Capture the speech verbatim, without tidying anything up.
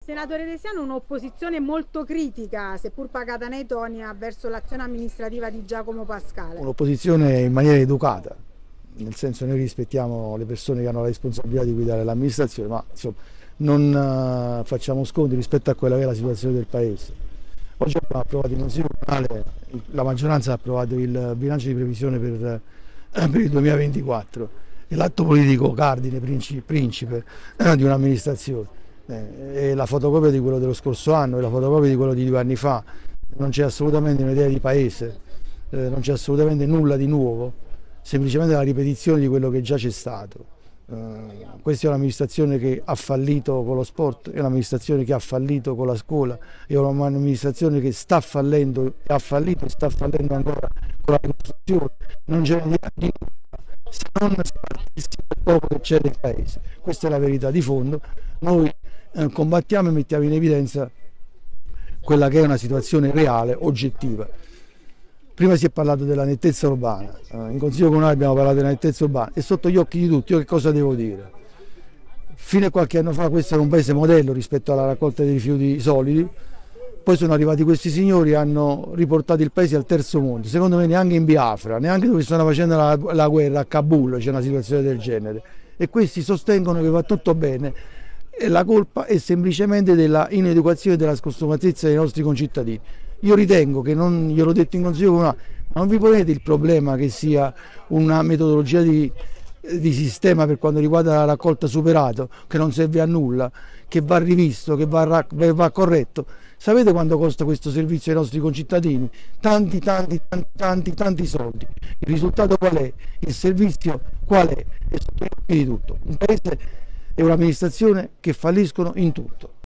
Senatore Resiano, un'opposizione molto critica, seppur pagata nei toni, verso l'azione amministrativa di Giacomo Pascale. Un'opposizione in maniera educata, nel senso noi rispettiamo le persone che hanno la responsabilità di guidare l'amministrazione, ma insomma non uh, facciamo sconti rispetto a quella che è la situazione del Paese. Oggi abbiamo approvato in Consiglio Comunale, la maggioranza ha approvato il bilancio di previsione per, per il duemilaventiquattro, è l'atto politico cardine, principe, principe eh, di un'amministrazione. È la fotocopia di quello dello scorso anno, è la fotocopia di quello di due anni fa, non c'è assolutamente un'idea di paese, eh, non c'è assolutamente nulla di nuovo, semplicemente la ripetizione di quello che già c'è stato. Eh, questa è un'amministrazione che ha fallito con lo sport, è un'amministrazione che ha fallito con la scuola, è un'amministrazione che sta fallendo, ha fallito e sta fallendo ancora con la ricostruzione, non c'è idea di nulla, se non spartirsi il poco che c'è nel paese. Questa è la verità di fondo. Noi Eh, combattiamo e mettiamo in evidenza quella che è una situazione reale, oggettiva. Prima si è parlato della nettezza urbana, eh, in Consiglio Comunale abbiamo parlato della nettezza urbana e sotto gli occhi di tutti io che cosa devo dire? Fino a qualche anno fa questo era un paese modello rispetto alla raccolta dei rifiuti solidi, poi sono arrivati questi signori e hanno riportato il paese al terzo mondo, secondo me neanche in Biafra, neanche dove stanno facendo la, la guerra a Kabul c'è una situazione del genere e questi sostengono che va tutto bene. E la colpa è semplicemente della ineducazione e della scostumatezza dei nostri concittadini. Io ritengo che, non gliel'ho detto in Consiglio Comunale, non vi ponete il problema che sia una metodologia di, di sistema per quanto riguarda la raccolta superato, che non serve a nulla, che va rivisto, che va, va corretto. Sapete quanto costa questo servizio ai nostri concittadini? Tanti, tanti, tanti, tanti, tanti soldi. Il risultato qual è? Il servizio qual è? È sotto gli occhi di tutto. Un paese e un'amministrazione che falliscono in tutto.